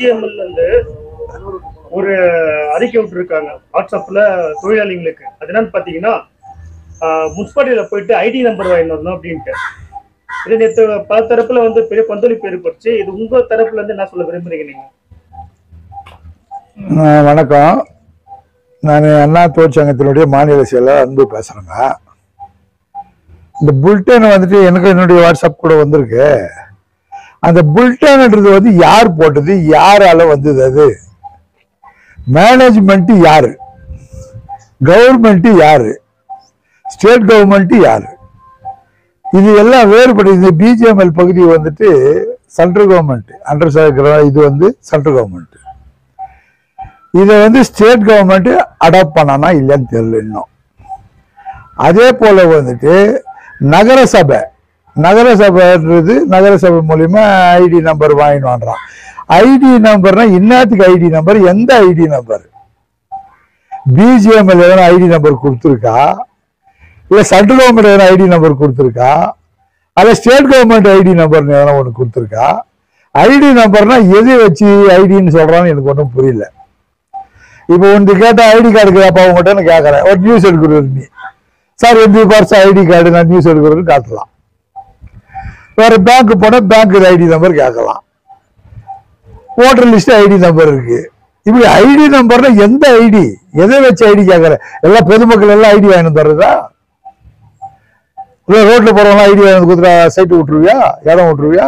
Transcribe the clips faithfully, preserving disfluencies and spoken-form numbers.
BGML வந்து ஒரு அறிக்கை விட்டுருக்காங்க வாட்ஸ்அப்ல தொழிலாளிகளுக்கு. அது என்னன்னு பாத்தீங்கன்னா, முனிசிபாலிட்டியில போயிட்டு ஐடி நம்பர் வாங்கிட்டு வரணும் அப்படின்ட்டு. இது நேற்று பல தரப்புல வந்து பெரிய கொந்தளிப்பு ஏற்படுச்சு. இது உங்க தரப்புல இருந்து என்ன சொல்ல விரும்புறீங்க நீங்க? வணக்கம், நான் அண்ணா தொழிற்சங்கத்தினுடைய மாநில செயலர் அன்பு பேசுறேங்க. இந்த புல்டன் வந்துட்டு எனக்கு என்னுடைய வாட்ஸ்அப் கூட வந்திருக்கு. அந்த புல்டன்ன்றது வந்து யார் போட்டது, யாரால வந்தது, அது மேனேஜ்மெண்ட் யாரு, கவர்மெண்ட் யாரு, ஸ்டேட் கவர்மெண்ட் யாரு, இது எல்லாம் வேறுபடுது. இந்த பிஜிஎம்எல் பகுதி வந்துட்டு சென்ட்ரல் கவர்மெண்ட் அண்டர் இருக்கிற இது வந்து சென்ட்ரல் கவர்மெண்ட். இதை வந்து ஸ்டேட் கவர்மெண்ட் அடாப்ட் பண்ணனா இல்லைன்னு தெரியல இன்னும். அதே போல வந்துட்டு நகரசபை நகரசபைன்றது நகரசபை மூலியமா ஐடி நம்பர் வாங்கிட்டு வாங்குறான். ஐடி நம்பர்னா இன்னத்துக்கு ஐடி நம்பர், எந்த ஐடி நம்பர்? பிஜிஎம்எல் எதனா ஐடி நம்பர் கொடுத்துருக்கா, இல்ல சென்ட்ரல் கவர்மெண்ட் எதனா ஐடி நம்பர் கொடுத்துருக்கா, அல்ல ஸ்டேட் கவர்மெண்ட் ஐடி நம்பர் எதனா ஒன்று கொடுத்துருக்கா? ஐடி நம்பர்னா எது வச்சு ஐடின்னு சொல்றான்னு எனக்கு ஒன்றும் புரியல. இப்போ ஒன்று கேட்டால் ஐடி கார்டு கேப்பா உங்கள்கிட்ட நான் கேட்கறேன், ஒரு நியூஸ் எடுக்கிறது நீ சார் எந்த பர்ஸ் ஐடி கார்டு நான் நியூஸ் எடுக்கிறது காட்டலாம். வேற பேங்க் போனா பேங்க் ஐடி நம்பர் கேட்கலாம். ஓட்டர் லிஸ்ட் ஐடி நம்பர் இருக்கு. இப்படி ஐடி நம்பர்னா எந்த ஐடி, எதை வச்சு ஐடி கேட்கற? எல்லாம் பொதுமக்கள் எல்லாம் ஐடி வாங்கி தர்றதா? இல்ல ரோட்ல போறவங்க ஐடி வாங்கி கொடுத்துட்டா சைட்டு விட்டுருவியா, இடம் விட்டுருவியா?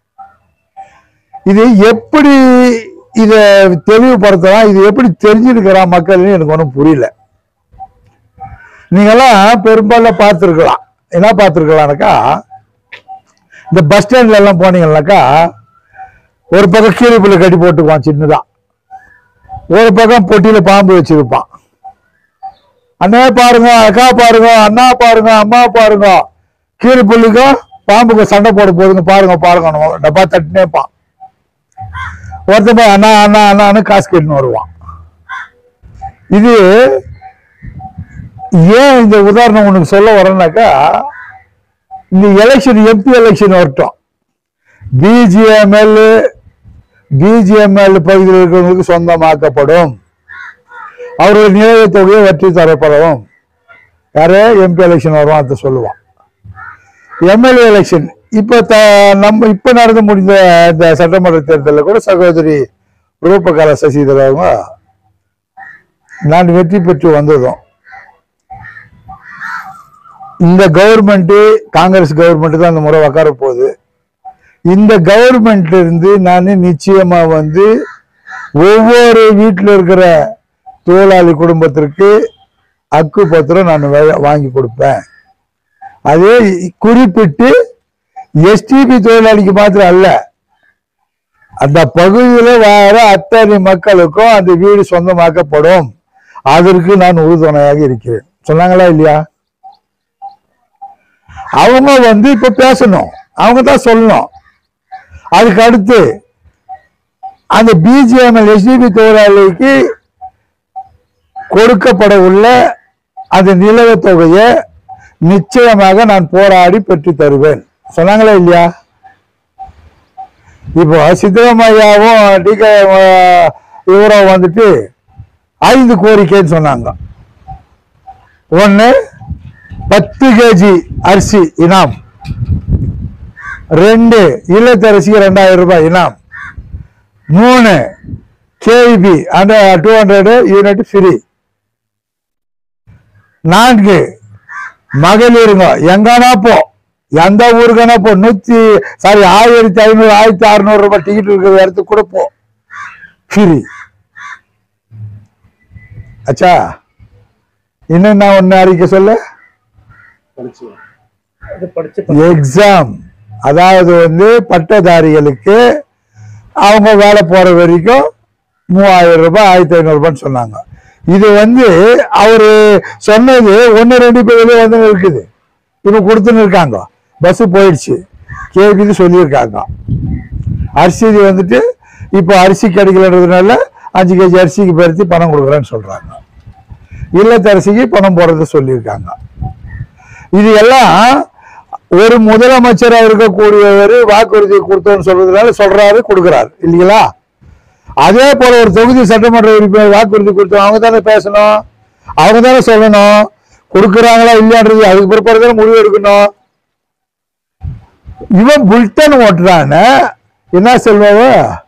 இது எப்படி இத தெளிவுபடுத்தலாம், இது எப்படி தெரிஞ்சிருக்கிறான் மக்கள், எனக்கு ஒன்றும் புரியல. நீங்கெல்லாம் பெரும்பாலும் பார்த்துருக்கலாம். என்ன பார்த்துருக்கலாம்னாக்கா, இந்த பஸ் ஸ்டாண்ட்ல எல்லாம் போனீங்கன்னாக்கா ஒரு பக்கம் கீழே புள்ள கட்டி போட்டுக்குவான் சின்னதா, ஒரு பக்கம் பொட்டியில பாம்பு வச்சிருப்பான். அண்ணா பாருங்க, அக்கா பாருங்க, அண்ணா பாருங்க, அம்மா பாருங்க, கீழே புள்ளிக்கும் பாம்புக்கும் சண்டை போட போதுங்க பாருங்க பாருங்க, டப்பா தட்டினேப்பான். ஒருத்தப்ப அண்ணா அண்ணா அண்ணான்னு காசு கேட்டுன்னு வருவான். இது ஏன் இந்த உதாரணம் உனக்கு சொல்ல வரேன்னாக்கா, இந்த எலெக்ஷன் எம்பி எலெக்ஷன் வரட்டும், பிஜிஎம்எல் பிஜிஎம்எல் பகுதியில் இருக்கிறவங்களுக்கு சொந்தமாக்கப்படும், அவருடைய நினைவு தொகையை வற்றி தரப்படும். யாரே எம்பி எலெக்ஷன் வருவான் அதை சொல்லுவான். எம்எல்ஏ எலெக்ஷன் இப்ப நம்ம இப்ப நடந்து முடிந்த இந்த சட்டமன்ற தேர்தலில் கூட சகோதரி ரூபகலா சசிதர் அவங்க நான் வெற்றி பெற்று வந்ததும், இந்த கவர்மெண்ட் காங்கிரஸ் கவர்மெண்ட் தான் அந்த முறை உக்கார போகுது. இந்த கவர்மெண்ட்ல இருந்து நான் நிச்சயமா வந்து ஒவ்வொரு வீட்டில் இருக்கிற தொழிலாளி குடும்பத்திற்கு அக்கு பத்திரம் நான் வாங்கி கொடுப்பேன். அதே குறிப்பிட்டு எஸ்டிபி தொழிலாளிக்கு மாத்திரம் அல்ல, அந்த பகுதியில் வார அத்தனை மக்களுக்கும் அந்த வீடு சொந்தமாக்கப்படும். அதற்கு நான் உறுதுணையாக இருக்கிறேன். சொன்னாங்களா இல்லையா? அவங்க வந்து இப்ப பேசணும், அவங்க தான் சொல்லணும். அதுக்கு அடுத்து அந்த பிஜிஎம்எல் எஸ்டிபி தொழிலாளிக்கு கொடுக்கப்பட உள்ள அந்த நிலவ தொகையை நிச்சயமாக நான் போராடி பெற்று தருவேன். சொன்னாங்களா இல்லையா? இப்போ சித்தராமையாவும் டிகே இவரும் வந்துட்டு ஐந்து கோரிக்கைன்னு சொன்னாங்க. ஒன்னு பத்து கேஜி அரிசி இனாம், ரெண்டு இல்லத்தரசிக்கு ரெண்டாயிரம் ரூபாய் இனாம், மூணு கேபி அந்த டூ ஹண்ட்ரட் யூனிட் ஃப்ரீ, நான்கு மகளிருங்க எங்கன்னா போ, எந்த ஊருக்கான போ, நூத்தி சாரி ஆயிரத்தி ஐநூறு ஆயிரத்தி அறுநூறு ரூபாய் டிக்கெட் இருக்கிற இடத்துக்கு கூட போ, ஃப்ரீ. அச்சா இன்னும் நான் ஒன்னு அறிக்கை சொல்ல, எக்ஸாம் அதாவது வந்து பட்டதாரிகளுக்கு அவங்க வேலை போற வரைக்கும் மூவாயிரம் ரூபாய் ஆயிரத்தி ஐநூறு ரூபான்னு சொன்னாங்க. இது வந்து அவரு சொன்னது ஒன்னு ரெண்டு பேர் வந்து இருக்குது, இப்ப கொடுத்துன்னு இருக்காங்க. பஸ் போயிடுச்சு, கேபி சொல்லியிருக்காங்க. அரிசி வந்துட்டு இப்போ அரிசி கிடைக்கலன்றதுனால அஞ்சு கேஜி அரிசிக்கு பருத்தி பணம் கொடுக்குறேன்னு சொல்றாங்க. இல்லத்தரசிக்கு பணம் போடுறது சொல்லியிருக்காங்க. இது எல்லாம் ஒரு முதலமைச்சராக இருக்கக்கூடியவர் வாக்குறுதி கொடுத்தோன்னு சொல்றதுனால சொல்றாரு, கொடுக்குறாரு இல்லைங்களா? அதே போல ஒரு தொகுதி சட்டமன்ற உறுப்பினர் வாக்குறுதி கொடுத்தோம், அவங்க தானே பேசணும், அவங்க தானே சொல்லணும், கொடுக்குறாங்களா இல்லையான்றது அதுக்கு பிற்பாடு தானே முடிவு எடுக்கணும். இவன் புல்டன் ஓட்டுறான என்ன செல்வாவ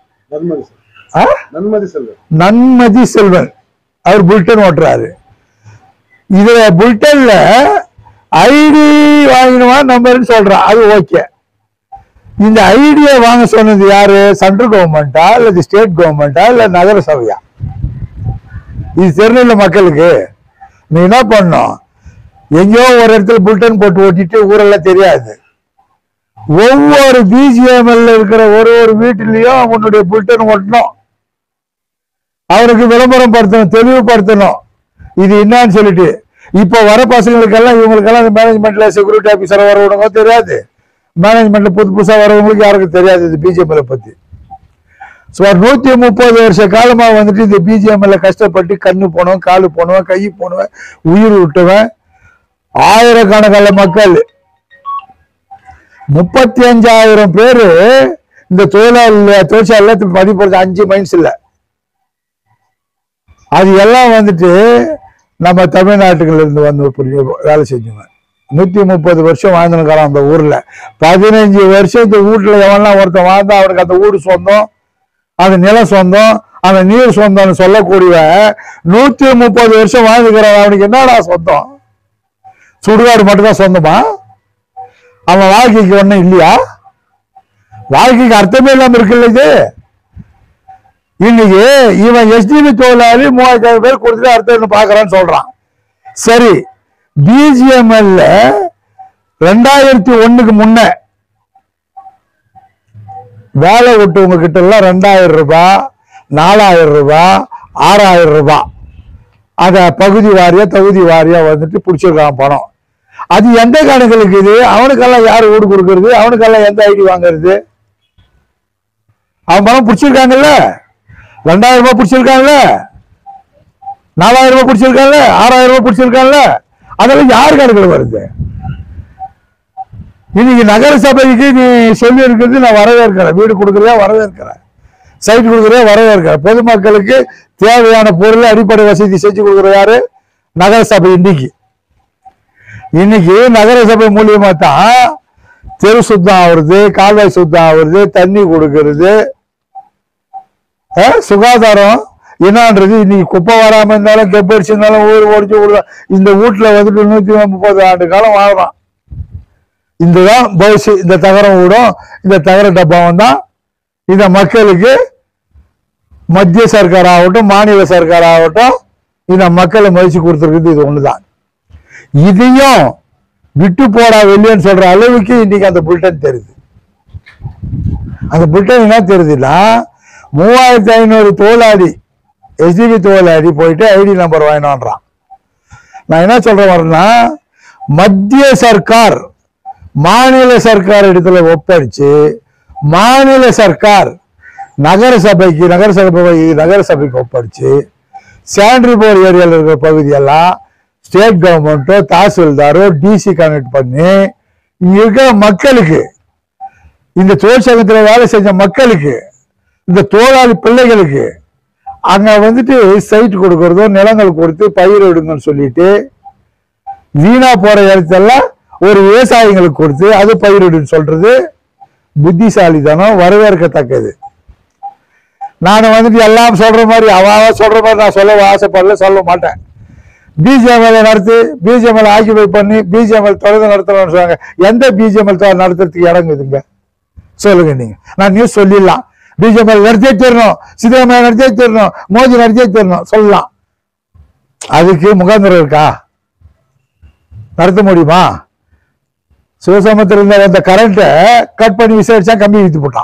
நன்மதி செல்வன் அவர் புல்டன் ஓட்டுறாரு. இதுல புல்டன்ல ஐடி வாங்கினவா நம்பர்னு சொல்றான், அது ஓகே. இந்த ஐடியா வாங்க சொன்னது யாரு? சென்ட்ரல் கவர்மெண்டா இல்ல ஸ்டேட் கவர்மெண்டா இல்ல நகர சபையா? இது தெரியல மக்களுக்கு. நீ என்ன பண்ணும், எங்கேயோ ஒரு இடத்துல புல்டன் போட்டு ஓட்டிட்டு ஊரெல்லாம் தெரியாது. ஒவ்வொரு பிஜிஎம்எல்ல இருக்கிற ஒரு ஒரு வீட்டிலையும் உன்னுடைய புல்டன் ஓட்டணும், அவருக்கு விளம்பரம் படுத்தணும், தெளிவுபடுத்தணும் இது என்னன்னு சொல்லிட்டு. இப்ப வர பசங்களுக்கெல்லாம் இவங்களுக்கெல்லாம் மேனேஜ்மெண்ட்ல செக்யூரிட்டி ஆபீசர் வரவங்க தெரியாது, மேனேஜ்மெண்ட்ல புது புதுசா வரவங்களுக்கு யாருக்கும் தெரியாது இது பிஜிஎம்எல் பத்தி. ஸோ நூத்தி முப்பது வருஷ காலமா வந்துட்டு இந்த பிஜிஎம்எல்ல கஷ்டப்பட்டு கண்ணு போனவன், காலு போனவன், கை போனவன், உயிர் விட்டவன் ஆயிரக்கணக்கான மக்கள், முப்பத்தி அஞ்சாயிரம் பேரு இந்த தொழிலாளி தொழிற்சாலை பதிப்பு அஞ்சு மைன்ஸ் இல்ல, அது எல்லாம் வந்துட்டு நம்ம தமிழ்நாட்டுல இருந்து வந்து வேலை செஞ்சுங்க. நூத்தி முப்பது வருஷம் வாழ்ந்துருக்கான் அந்த ஊர்ல. பதினஞ்சு வருஷம் இந்த வீட்டுல எவன்லாம் ஒருத்தன் வாழ்ந்தா அவனுக்கு அந்த வீடு சொந்தம், அந்த நிலம் சொந்தம், அந்த நீர் சொந்தம்னு சொல்லக்கூடிய நூத்தி முப்பது வருஷம் வாழ்ந்துக்கிறான். அவனுக்கு என்னடா சொந்தம்? சுடுகாடு மட்டும்தான் சொந்தமா? அவன் வாழ்க்கைக்கு ஒண்ணும் இல்லையா? வாழ்க்கைக்கு அர்த்தமே இல்லாம இருக்குல்ல இது. இன்னைக்கு இவன் எஸ்டிபி தொழிலாளி மூவாயிரத்தி பேர் கொடுத்துட்டு அர்த்தம் பாக்குறான்னு சொல்றான். சரி, பிஜிஎம்எல்ல ரெண்டாயிரத்தி ஒண்ணுக்கு முன்ன வேலை விட்டவங்க கிட்ட எல்லாம் ரெண்டாயிரம் ரூபாய், நாலாயிரம் ரூபாய், ஆறாயிரம் ரூபாய் அத பகுதி வாரியா தொகுதி வாரியா வந்துட்டு பிடிச்சிருக்கான் பணம். அது எந்த கணக்குக்கு? இது அவனுக்கெல்லாம் யாரு வீடு கொடுக்கறது? அவனுக்கெல்லாம் எந்த ஐடி வாங்கறது? அவன் பணம் பிடிச்சிருக்காங்கல்ல, ரெண்டாயிரம் ரூபாய் பிடிச்சிருக்காங்கல்ல, நாலாயிரம் ரூபாய் பிடிச்சிருக்காங்கல்ல, ஆறாயிரம் ரூபாய் பிடிச்சிருக்காங்கல்ல, அதெல்லாம் யாரு கணக்கில் வருது? இன்னைக்கு நகர சபைக்கு நீ சொல்லி இருக்கிறது நான் வரவேற்கிறேன், வீடு கொடுக்குறதா வரவேற்கிறேன், சைட் கொடுக்குறதா வரவேற்கிறேன். பொதுமக்களுக்கு தேவையான பொருள் அடிப்படை வசதி செஞ்சு கொடுக்குற யாரு? நகர சபை. இன்னைக்கு இன்னைக்கு நகர சபை மூலியமா தான் தெரு சுத்தம் ஆகுறது, கால்வாய் சுத்தம் ஆகுறது, தண்ணி கொடுக்கறது, சுகாதாரம் என்னன்றது. இன்னைக்கு குப்பை வராம இருந்தாலும் கெப்படிச்சு இருந்தாலும் ஊர் ஓடிச்சு விடுறோம். இந்த வீட்டுல வந்துட்டு நூத்தி முப்பது ஆண்டு காலம் வாழ்றான். இதுதான் பஸ். இந்த தகரம் விடும், இந்த தகர டப்பாவும் தான் இந்த மக்களுக்கு மத்திய சர்க்கார் ஆகட்டும் மாநில சர்க்கார் ஆகட்டும் இந்த மக்களை மதிச்சு கொடுத்துருக்குது. இது ஒண்ணுதான். இதையும் விட்டு போடா வெளியன்னு சொல்ற அளவுக்கு இன்னைக்கு அந்த புல்டன் தெரியுது. அந்த புல்டன் என்ன தெரியுதுன்னா, மூவாயிரத்தி ஐநூறு தொழிலாளி எஸ்டிபி தொழிலாளி போயிட்டு ஐடி நம்பர் வாங்கினான்றான். நான் என்ன சொல்றேன் வரேன்னா, மத்திய சர்க்கார் மாநில சர்க்கார் இடத்துல ஒப்படைச்சு மாநில சர்க்கார் நகர சபைக்கு நகர சபை நகர சபைக்கு ஒப்படைச்சு சானிட்டரி போர்டு ஏரியாவில் இருக்கிற பகுதியெல்லாம் ஸ்டேட் கவர்மெண்ட்டோ தாசில்தாரோ டிசி கனெக்ட் பண்ணி இங்க இருக்கிற மக்களுக்கு, இந்த தொழிற்சங்கத்தில் வேலை செஞ்ச மக்களுக்கு, இந்த தொழிலாளி பிள்ளைகளுக்கு அங்க வந்துட்டு சைட் கொடுக்கறதோ நிலங்கள் கொடுத்து பயிர் எடுங்கன்னு சொல்லிட்டு வீணா போற இடத்தெல்லாம் ஒரு விவசாயிகளுக்கு கொடுத்து அது பயிரிடுன்னு சொல்றது புத்திசாலித்தனம், வரவேற்கத்தக்கது. நான் வந்துட்டு எல்லாம் சொல்ற மாதிரி அவ சொல்ற மாதிரி நான் சொல்ல ஆசைப்படல, சொல்ல மாட்டேன். பிஜிஎம்எல் நடத்தி பிஜிஎம்எல் ஆக்கிபை பண்ணி பிஜிஎம்எல் தொடர்ந்து நடத்தணும்னு சொல்றாங்க. எந்த பிஜிஎம்எல் நடத்துறதுக்கு இறங்குதுங்க சொல்லுங்க நீங்க? நான் நியூஸ் சொல்லிடலாம், பிஜிஎம்எல் நடத்தியே தரணும், சித்தராமையா நடத்தியே தரணும், மோடி நடத்தியே தரணும் சொல்லலாம். அதுக்கு முகாந்திரம் இருக்கா? நடத்த முடியுமா? சிவசமுத்திரம் வந்த கரண்ட்டை கட் பண்ணி விசாரிச்சா கம்பி வித்து போட்டான்.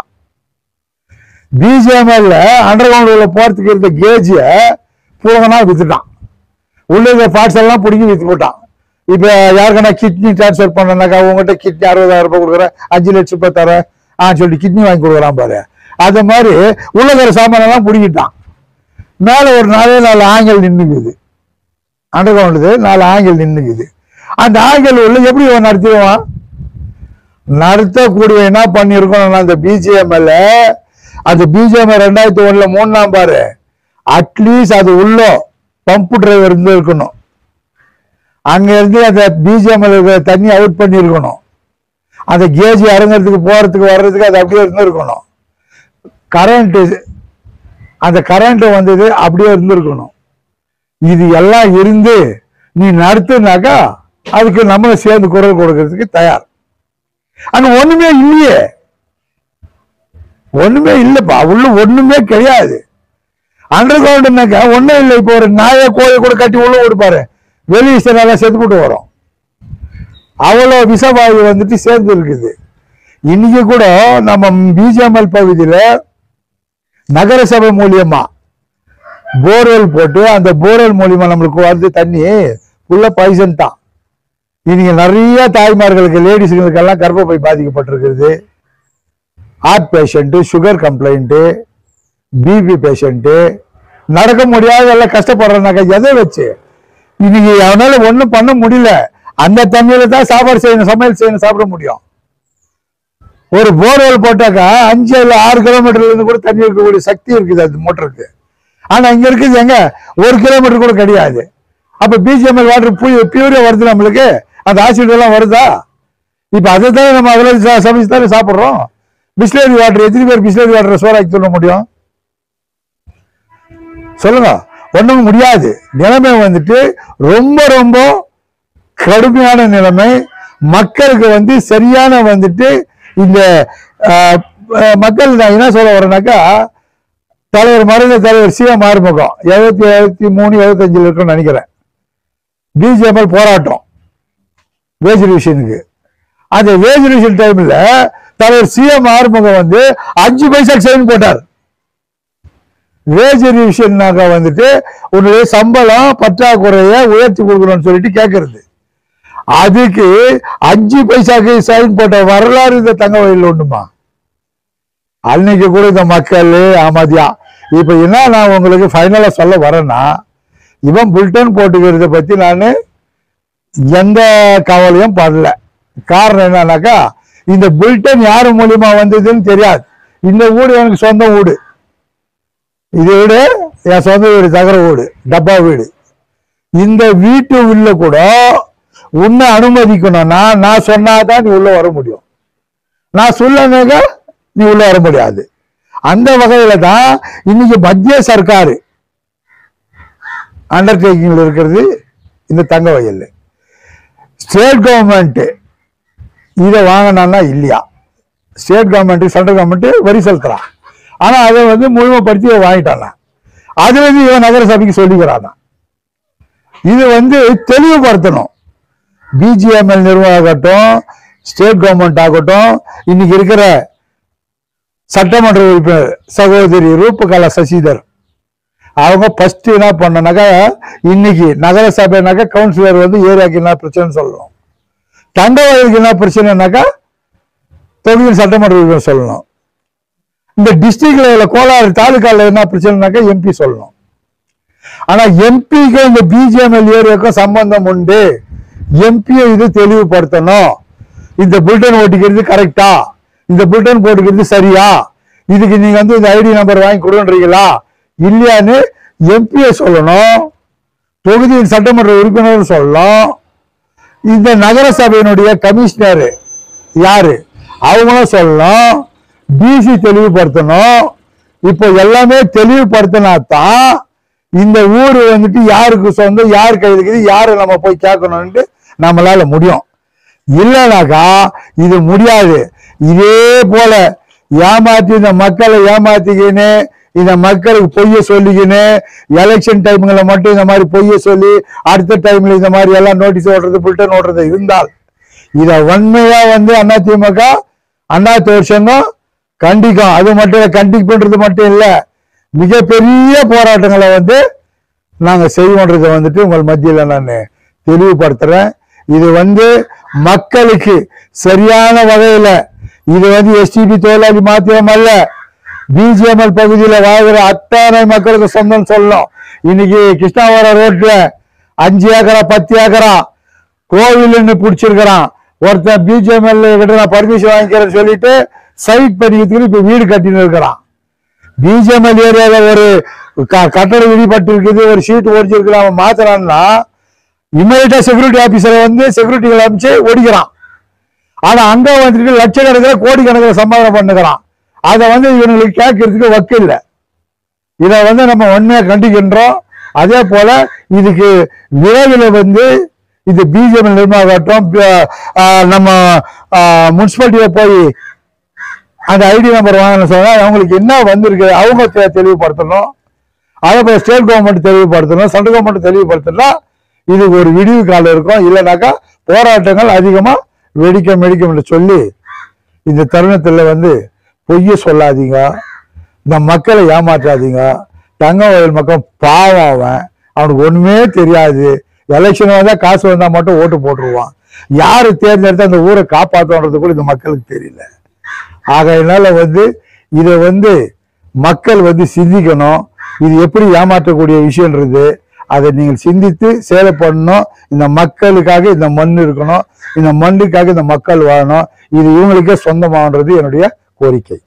பிஜிஎம்எல் அண்டர் கிரவுண்ட் போறதுக்கு இருந்த கேஜிய பூரங்கனா வித்துட்டான். உள்ள இருந்த பார்ட்ஸ் எல்லாம் பிடிங்கி வித்து போட்டான். இப்ப யாருக்கா கிட்னி டிரான்ஸ்பர் பண்ணனாக்கா உங்ககிட்ட கிட்னி அறுபதாயிரம் ரூபாய் கொடுக்குறேன், அஞ்சு லட்சம் ரூபாய் தரேன் ஆ சொல்லிட்டு கிட்னி வாங்கி கொடுக்குறான் பாரு. அது மாதிரி உள்ளகிற சாமான எல்லாம் பிடிக்கிட்டான். மேல ஒரு நாலே நாலு ஆங்கிள் நின்னுக்குது, அண்டர் கிரவுண்டு நாலு ஆங்கிள் நின்னுக்குது. அந்த ஆங்கிள் உள்ள எப்படி நடத்திடுவான்? நடத்தக்கூடிய என்ன பண்ணிருக்கோம், அந்த பிஜிஎம்எல் அந்த பிஜிஎம் ரெண்டாயிரத்தி ஒண்ணுல மூணாம் பாரு, அட்லீஸ்ட் அது உள்ள பம்பு டிரைவர் இருந்து இருக்கணும். அங்க இருந்து அந்த பிஜிஎம் தண்ணி அவுட் பண்ணி இருக்கணும். அந்த கேஜ் இறங்குறதுக்கு போறதுக்கு வர்றதுக்கு அது அப்படியே இருந்து இருக்கணும். கரண்ட் அந்த கரண்ட் வந்தது அப்படியே இருந்திருக்கணும். இது எல்லாம் இருந்து நீ நடத்துனாக்கா அதுக்கு நம்மளும் சேர்ந்து குரல் கொடுக்கறதுக்கு தயார். அங்க ஒண்ணுமே இல்லையே, ஒண்ணுமே இல்லப்பா, உள்ள ஒண்ணுமே கிடையாது. அண்டர் கிரவுண்ட்னாக்கா ஒண்ணும் இல்லை. இப்போ ஒரு நாயை கோழி கூட கட்டி உள்ள கொடுப்பாரு, வெளியே நல்லா செத்து போட்டு வரும். அவ்வளோ விஷவாயு வந்துட்டு சேர்ந்து இருக்குது. இன்னைக்கு கூட நம்ம பிஜிஎம்எல் பகுதியில நகரசபை மூலியமா போர்வெல் போட்டு அந்த போர்வெல் மூலியமா நம்மளுக்கு வந்து தண்ணி ஃபுல்லா பாய்சன் தான். இன்னைக்கு நிறைய தாய்மார்களுக்கு லேடிஸுங்களுக்கு எல்லாம் கர்ப்பப்பை பாதிக்கப்பட்டிருக்கிறது. Heart patient, sugar complaint, BP patient, நடக்க முடியாத எல்லாம் கஷ்டப்படுறாங்க. எதை வச்சு இன்னைக்கு அவனால ஒண்ணும் பண்ண முடியல. அந்த தண்ணியில தான் சாப்பாடு செய்யணும், சமையல் செய்யணும், சாப்பிட முடியும். ஒரு போர்வெல் போட்டாக்கா அஞ்சு இல்ல ஆறு கிலோமீட்டர்ல இருந்து கூட தண்ணி இருக்கக்கூடிய சக்தி இருக்குது அது மோட்டருக்கு. ஆனா இங்க இருக்குது எங்க ஒரு கிலோமீட்டர் கூட கிடையாது. அப்ப பிஜிஎம்எல் வாட்டர் பியூரா வருது நம்மளுக்கு, அந்த ஆசிட் எல்லாம் வருதா? இப்ப அதை தானே நம்ம அதுல சமைச்சு தானே சாப்பிடுறோம். பிஸ்லரி வாட்டர் எத்தனை பேர் பிஸ்லரி வாட்டரை சோறாக்கி சொல்ல முடியும் சொல்லுங்க? ஒண்ணும் முடியாது. நிலைமை வந்துட்டு ரொம்ப ரொம்ப கடுமையான நிலைமை. மக்களுக்கு வந்து சரியான வந்துட்டு இந்த மக்கள் நான் என்ன சொல்ல வரேன்னாக்கா, தலைவர் மறைந்த தலைவர் சி எம் ஆறுமுகம் எழுபத்தி எழுபத்தி மூணு எழுபத்தி அஞ்சுல இருக்குன்னு நினைக்கிறேன், பிஜிஎம்எல் போராட்டம் வேஜ் ரிவிஷனுக்கு. அந்த வேஜ் ரிவிஷன் டைம்ல தலைவர் சி எம் ஆறுமுகம் வந்து அஞ்சு பைசா சைன் போட்டார். வேஜ் ரிவிஷன்னாக வந்துட்டு உன்னுடைய சம்பளம் பற்றாக்குறைய உயர்த்தி கொடுக்கணும்னு சொல்லிட்டு கேட்கறது. அதுக்கு அஞ்சு பைசாக்கு சைன் போட்ட வரலாறு இந்த தங்க வயலில் ஒண்ணுமா? அன்னைக்கு கூட இந்த மக்கள் ஆமாதியா. இப்ப என்ன நான் உங்களுக்கு ஃபைனலா சொல்ல வரேன்னா, இவன் புல்டன் போட்டுக்கிறத பத்தி நான் எந்த கவலையும் படல. காரணம் என்னன்னாக்கா, இந்த புல்டன் யாரு மூலியமா வந்ததுன்னு தெரியாது. இந்த வீடு எனக்கு சொந்த வீடு, இது வீடு என் சொந்த வீடு, தகர வீடு, டப்பா வீடு. இந்த வீட்டு உள்ள கூட உன்னை அனுமதிக்கணும்னா நான் சொன்னாதான் நீ உள்ள வர முடியும். நான் சொல்லனாக்கா நீ உள்ள வர முடியாது. அந்த வகையில தான் இன்னைக்கு மத்திய சர்க்காரு அண்டர்டேக்கிங்ல இருக்கிறது இந்த தங்க வயல். ஸ்டேட் கவர்மெண்ட் இதை வாங்கினா இல்லையா? ஸ்டேட் கவர்மெண்ட் சென்ட்ரல் கவர்மெண்ட் வரி செலுத்துறான். ஆனா அதை வந்து முழுமைப்படுத்தி வாங்கிட்டானா. அது வந்து இவன் நகரசபைக்கு சொல்லிக்கிறானா. இது வந்து தெளிவுபடுத்தணும். பிஜிஎம்எல் நிர்வாகம் ஆகட்டும், ஸ்டேட் கவர்மெண்ட் ஆகட்டும், இன்னைக்கு இருக்கிற சட்டமன்ற உறுப்பினர் சகோதரி ரூபகலா சசிதர் அவங்க ஃபர்ஸ்ட் என்ன பண்ணனாக்கா, இன்னைக்கு நகர சபைனாக்கா கவுன்சிலர் வந்து ஏரியாவுக்கு என்ன பிரச்சனை சொல்லணும், தங்க வயலுக்கு என்ன பிரச்சனைனாக்கா தொகுதியில் சட்டமன்ற உறுப்பினர் சொல்லணும், இந்த டிஸ்ட்ரிக்ட்ல கோலாறு தாலுக்கால என்ன பிரச்சனைனாக்கா எம்பி சொல்லணும். ஆனா எம்பிக்கு இந்த பிஜிஎம்எல் ஏரியாவுக்கும் சம்பந்தம் உண்டு. எம்பியை இது தெளிவுபடுத்தணும். இந்த புல்டன் ஓட்டிக்கிறது கரெக்டா, இந்த புல்டன் போட்டுக்கிறது சரியா, இதுக்கு நீங்க வந்து இந்த ஐடி நம்பர் வாங்கி கொடுன்றீங்களா இல்லையான்னு எம்பியை சொல்லணும். தொகுதியின் சட்டமன்ற உறுப்பினர் சொல்லணும். இந்த நகர சபையினுடைய கமிஷனர் யாரு அவங்களும் சொல்லணும். டிசி தெளிவுபடுத்தணும். இப்போ எல்லாமே தெளிவுபடுத்தினா தான் இந்த ஊரு வந்துட்டு யாருக்கு சொந்தம், யார் கையில் இருக்குது, யாரு நம்ம போய் கேட்கணும்னு நம்மளால முடியும். இல்லைனாக்கா இது முடியாது. இதே போல ஏமாத்தி இந்த மக்களை ஏமாத்திக்கின்னு, இந்த மக்களுக்கு பொய்ய சொல்லிக்கின்னு, எலெக்ஷன் டைம்ல மட்டும் இந்த மாதிரி பொய்ய சொல்லி அடுத்த டைம்ல இந்த மாதிரி எல்லாம் நோட்டீஸ் ஓட்டுறது, புல்டன் ஓட்டுறது இருந்தால் இத உண்மையா வந்து அதிமுக அண்ணாத்த வருஷம் கண்டிக்கும். அது மட்டும் இல்ல, கண்டிப்புன்றது மட்டும் இல்ல, மிகப்பெரிய போராட்டங்களை வந்து நாங்க செய்வோன்றதை வந்துட்டு உங்கள் மத்தியில நான் தெளிவுபடுத்துறேன். இது வந்து மக்களுக்கு சரியான வகையில, இது வந்து எஸ்டிபி தொழிலாளி மாத்திரம் அல்ல, பிஜிஎம்எல் பகுதியில வாழ்கிற அத்தனை மக்களுக்கு சொந்தம் சொல்லணும். இன்னைக்கு கிருஷ்ணாவரம் ரோட்ல அஞ்சு ஏக்கரா பத்து ஏக்கரா கோவில்னு பிடிச்சிருக்கிறான் ஒருத்தன். பிஜிஎம்எல் கிட்ட நான் பர்மிஷன் வாங்கிக்கிறேன்னு சொல்லிட்டு சைட் பண்ணிக்கிறதுக்கு இப்ப வீடு கட்டின்னு இருக்கிறான். பிஜிஎம்எல் ஏரியால ஒரு கட்டடம் இடிபட்டு இருக்குது, ஒரு சீட் ஓடிச்சிருக்கு, அவன் மாத்துறான்னா இமீடியட்டா செக்யூரிட்டி ஆபீசரை வந்து செக்யூரிட்டிகளை அமைச்சு ஓடிக்கிறான். ஆனா அங்க வந்துட்டு லட்சக்கணக்கில் கோடிக்கணக்கில் சம்பாதனை பண்ணுகிறான். அதை வந்து இவங்களுக்கு கேட்கறதுக்கு வக்கு இல்லை. இதை வந்து நம்ம உண்மையா கண்டிக்கின்றோம். அதே போல இதுக்கு விரைவில் வந்து இது பிஜிஎம்எல் நிர்வாகட்டும் நம்ம முனிசிபாலிட்டியில போய் அந்த ஐடி நம்பர் வாங்கன்னு சொன்னா அவங்களுக்கு என்ன வந்திருக்கு அவங்க தெளிவுபடுத்தணும். அதே போல ஸ்டேட் கவர்மெண்ட் தெளிவுபடுத்தணும், சென்ட்ரல் கவர்மெண்ட் தெளிவுபடுத்தினா இதுக்கு ஒரு விடிவு காலம் இருக்கும். இல்லைனாக்கா போராட்டங்கள் அதிகமா வெடிக்க மெடிக்கும் என்று சொல்லி இந்த தருணத்துல வந்து பொய்ய சொல்லாதீங்க, இந்த மக்களை ஏமாற்றாதீங்க. தங்க வயல் மக்கள் பாவம், அவன் அவனுக்கு ஒண்ணுமே தெரியாது. எலெக்ஷன் வந்தா காசு வந்தா மட்டும் ஓட்டு போட்டுருவான். யாரு தேர்ந்தெடுத்து அந்த ஊரை காப்பாற்றுன்றது கூட இந்த மக்களுக்கு தெரியல. ஆகையினால வந்து இதை வந்து மக்கள் வந்து சிந்திக்கணும். இது எப்படி ஏமாற்றக்கூடிய விஷயம்ன்றது அதை நீங்கள் சிந்தித்து செயல்படணும். இந்த மக்களுக்காக இந்த மண் இருக்கணும், இந்த மண்ணுக்காக இந்த மக்கள் வாழணும். இது இவங்களுக்கே சொந்தமானது என்னுடைய கோரிக்கை.